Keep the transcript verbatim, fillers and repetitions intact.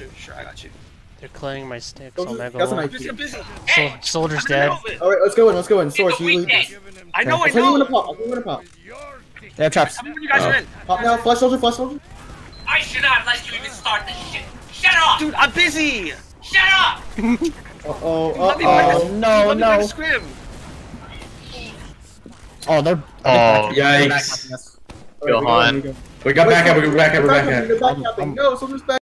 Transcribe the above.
sure, sure, I got you. They're clearing my sticks. Soldier, Omega that's an one. I P. Busy, I'm busy. Sol Hey, soldier's I'm in the dead. middle of it. Alright, let's go in, let's go in. Source, It's a you lead weakness. this. I know, I I'll tell you when know. to pop, I'll tell you when to pop. They have traps. Tell me when you guys Oh. are in. Pop now, flash soldier, flash soldier. I should not let you even start this shit. Shut up! Dude, I'm busy. Shut up! Uh-oh, Let me find uh-oh. this- no, let me find no. the scrim. Oh, they're. Oh, they're yikes. backupping us. Alright, we go in, we go. We got back up, we got back up, we're back Back up. up, back up. No, soldier's back.